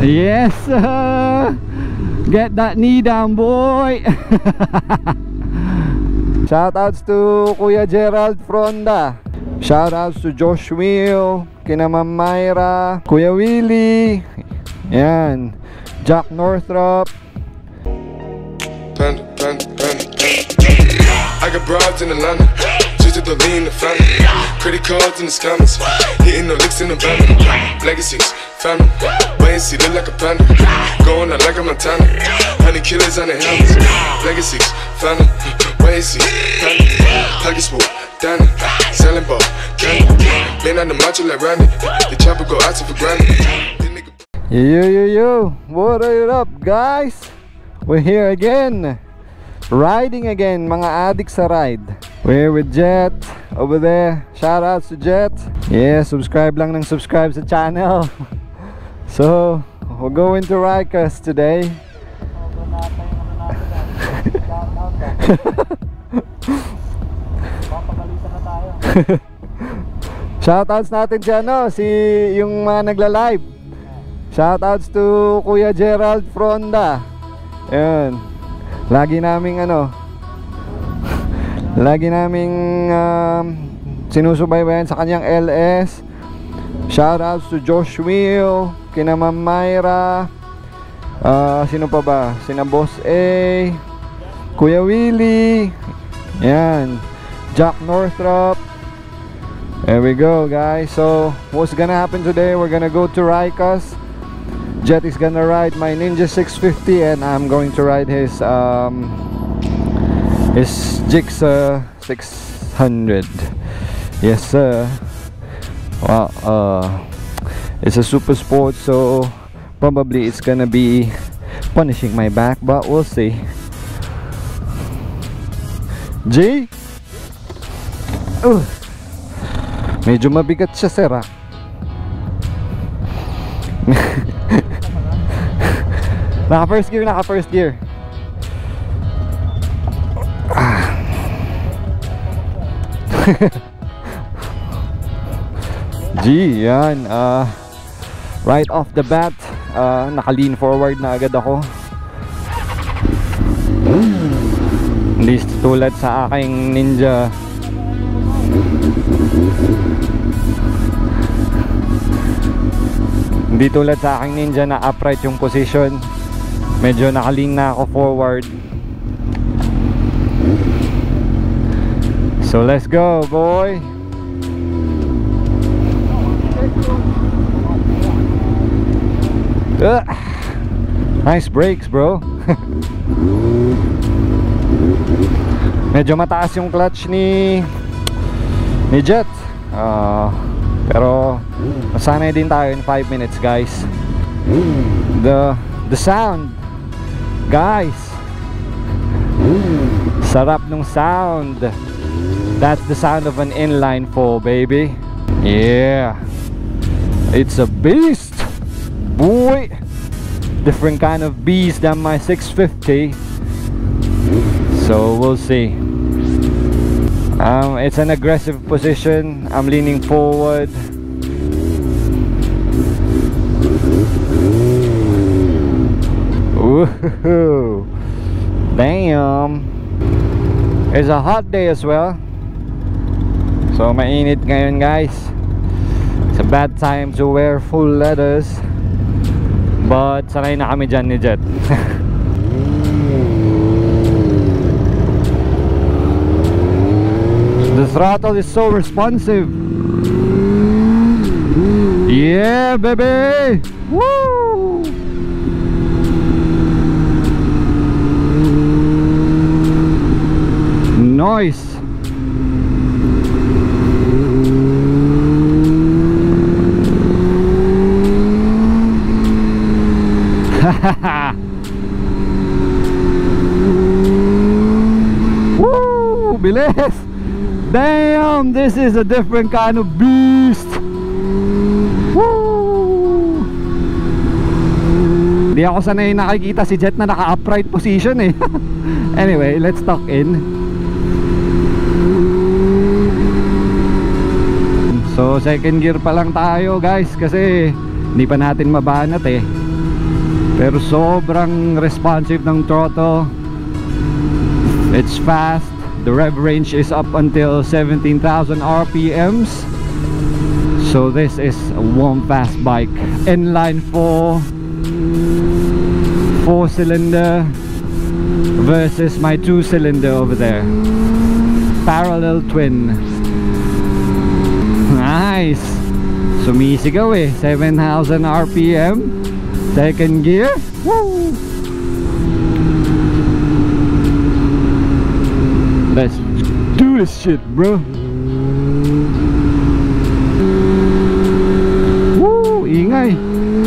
Yes, get that knee down, boy. Shoutouts to Kuya Gerald Fronda. Shoutouts to Josh Will, kina Ma'am Myra, Kuya Willie, yan, Jack Northrop. I got broads in Atlanta, just to lean the family. Credit cards in the scammers, hitting the licks in the van. Legacies, family, wait and see, look like a panda. Going out like a Montana, 100 killers on the helmets. Legacies, family, wait and see, family. Pockets full, Danny, selling ball, candy. Man on the macho like Randy, the chopper go out to for granted. Yo, what are up, guys? We're here again, riding again, mga adik sa ride. We're with Jet over there. Shoutouts to Jet. Yeah, subscribe lang ng subscribe sa channel. So, we're going to Rikers today. Shoutouts natin si si yung mga nagla-live. Shoutouts to Kuya Gerald Fronda. Ayun. Lagi naming sinusubaybayan sa kanyang LS. Shoutouts to Josh Will, kina Ma'am Myra, sino pa ba? Sina Boss A, Kuya Willie, yan, Jack Northrop. There we go, guys. So what's gonna happen today? We're gonna go to Rikers. Jet is gonna ride my Ninja 650 and I'm going to ride his Gixxer 600. Yes sir. Wow, it's a super sport, so probably it's gonna be punishing my back, but we'll see. G? Medyo mabigat siya, sir. Naka first gear. G, yan. Right off the bat, naka-lean forward na agad ako. Hindi tulad sa aking Ninja. Hindi tulad sa aking Ninja na upright yung position. Medyo naka-lean na ako forward. So let's go, boy. Nice brakes, bro. Medyo mataas yung clutch ni Jet. Pero masanay din tayo in 5 minutes, guys. The sound, guys, sarap nung sound. That's the sound of an inline 4, baby. Yeah, it's a beast, boy. Different kind of beast than my 650. So we'll see. It's an aggressive position. I'm leaning forward. Woohoo! Damn! It's a hot day as well. So mainit ngayon, guys. It's a bad time to wear full leathers, but sanay na kami dyan ni Jet. The throttle is so responsive. Yeah, baby! Woo! Noise. Woo! Bilis! Damn! This is a different kind of beast! Woo! Hindi ako sanay nakikita si Jet na naka-upright position eh. Anyway, let's tuck in. So second gear pa lang tayo, guys, kasi hindi pa natin mabanat eh. pero sobrang responsive ng throttle. It's fast. The rev range is up until 17,000 RPMs. So this is a warm fast bike. Inline 4-cylinder versus my 2-cylinder over there. Parallel twin. Nice. Sumisigaw eh. 7,000 RPM. Second gear. Woo! Let's do this shit, bro. Woo! Ingay.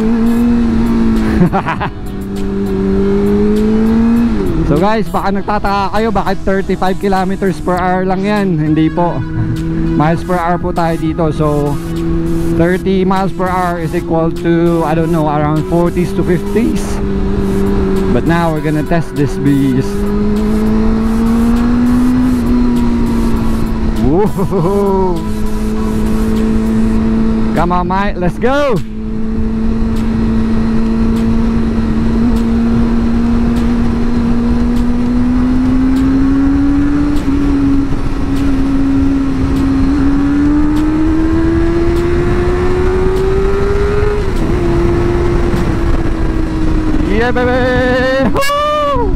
So guys, baka nagtataka kayo bakit 35 kilometers per hour lang yan. Hindi po. Miles per hour po tayo dito. So 30 miles per hour is equal to, I don't know, around 40s to 50s. But now we're gonna test this beast. Whoa. Come on, mate, let's go. Yeah, baby! Woo!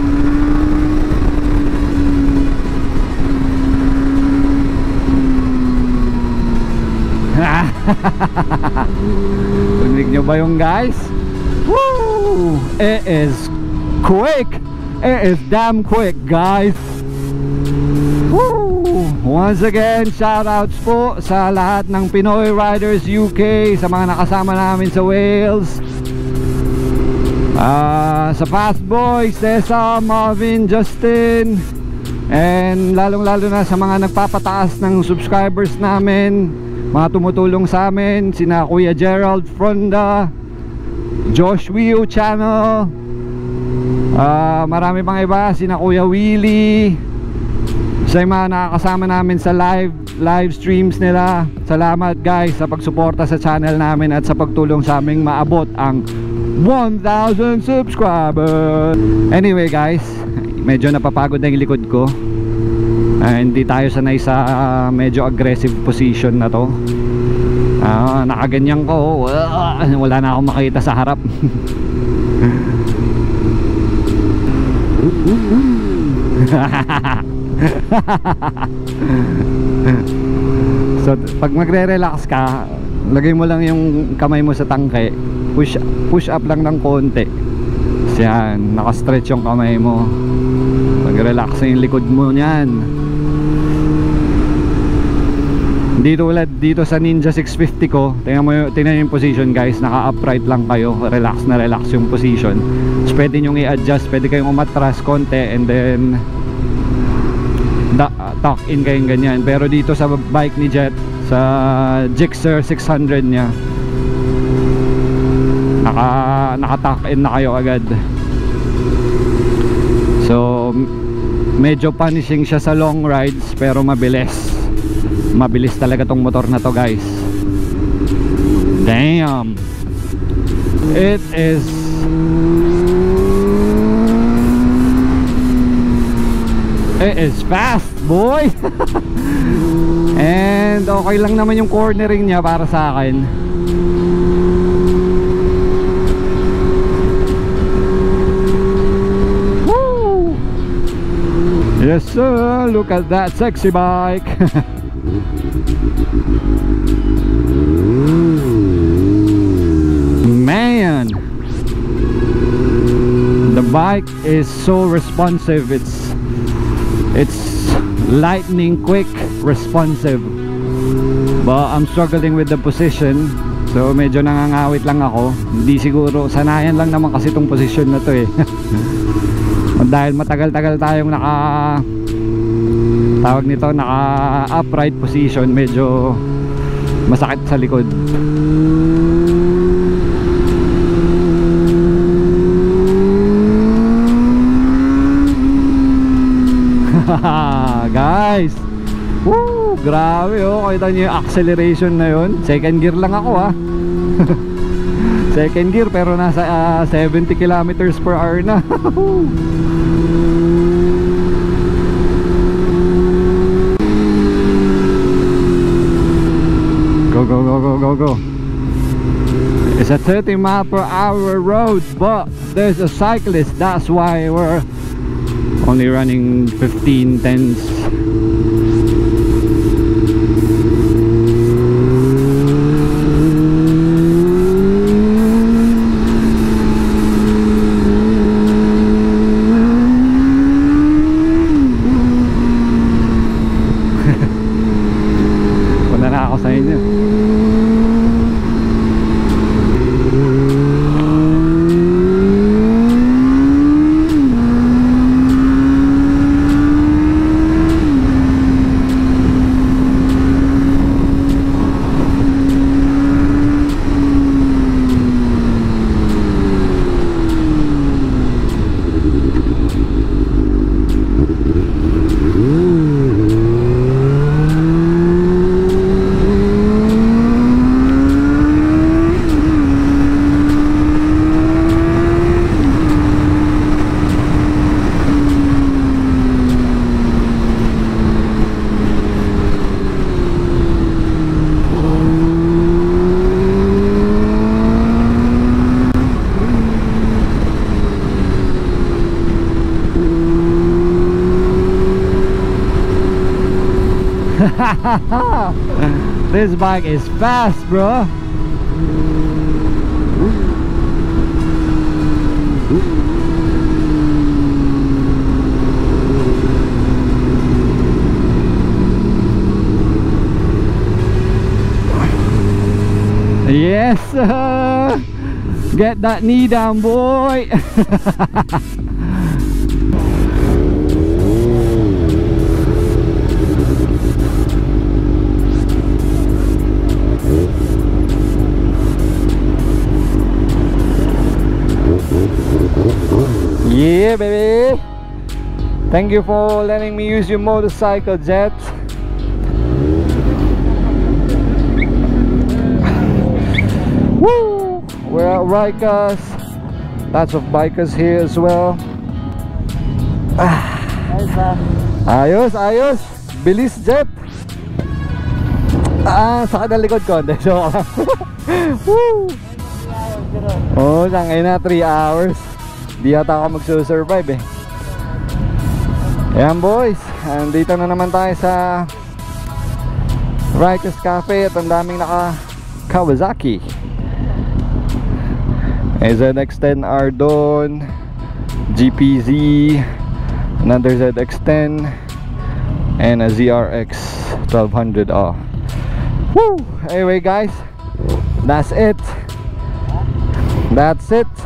Tunig nyo ba yung guys? Woo! It is quick! It is damn quick, guys! Woo! Once again, shoutouts po sa lahat ng Pinoy Riders UK, sa mga nakasama namin sa Wales. Sa Fast Boys, Tessa, Marvin, Justin, and lalong-lalo na sa mga nagpapataas ng subscribers namin, mga tumutulong sa amin, sina Kuya Gerald Fronda, Josh Wio Channel, marami pang iba, sina Kuya Willie, sa mga nakakasama namin sa live streams nila. Salamat guys sa pagsuporta sa channel namin at sa pagtulong sa aming maabot ang 1,000 subscribers. Anyway guys, medyo napapagod na yung likod ko. Hindi tayo sanay sa medyo aggressive position na to. Nakaganyan ko, wala na akong makita sa harap. So pag magre-relax ka, lagay mo lang yung kamay mo sa tangke, push up lang ng konti. Yan, naka-stretch yung kamay mo. Mag-relax yung likod mo niyan. Dito sa Ninja 650 ko, tingnan yung position guys, naka-upright lang kayo, relax na relax yung position. So pwede nyo i-adjust, pwede kayong umatras konti and then tuck in kayong ganyan. Pero dito sa bike ni Jet, sa Gixxer 600 niya, naka-tuck in na kayo agad. So medyo punishing siya sa long rides, pero mabilis talaga tong motor na to guys. Damn, it is fast, boy. And okay lang naman yung cornering niya para sa akin. Woo! Yes sir, look at that sexy bike. Man, the bike is so responsive. It's lightning quick, responsive. But I'm struggling with the position, so medyo nangangawit lang ako. Hindi siguro, sanayan lang naman kasi itong position na to eh. Dahil matagal-tagal tayong naka upright position, medyo masakit sa likod. Guys, woo, grabe oh, kita nyo yung acceleration na yun. Second gear lang ako ha. Second gear pero nasa 70 kilometers per hour na. Go, go, go, go, go, go. It's a 30 mile per hour road, but there's a cyclist. That's why we're only running 15 tenths. Punta na ako sa inyo. This bike is fast, bro. Yes, get that knee down, boy. Yeah, baby. Thank you for letting me use your motorcycle, Jet. Woo! We're at Rikers. Lots of bikers here as well. Ayos, ayos. Bilis, Jet. Sakit ang likod ko. So, woo! Oh, sangay na 3 hours. Di yata ako magsusurvive eh. Ayan boys, andito na naman tayo sa Rikers Cafe at ang daming naka Kawasaki. ZX-10R doon, GPZ, another ZX-10, and a ZRX 1200. Woo! Anyway guys, that's it. That's it.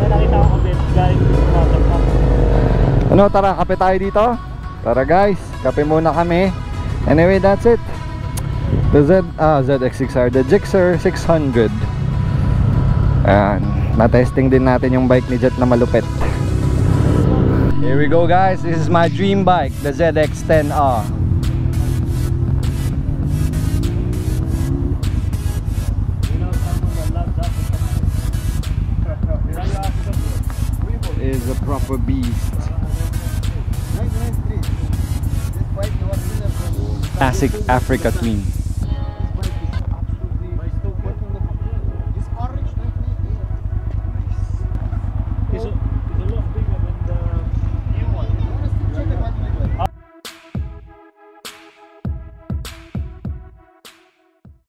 Ano, tara, kape tayo dito. Tara guys, kape muna kami. Anyway, that's it. The ZX6R, the Gixxer 600. Ayan, na-testing din natin yung bike ni Jet na malupit. Here we go guys, this is my dream bike, the ZX-10R. Is a proper beast. Classic Africa twin.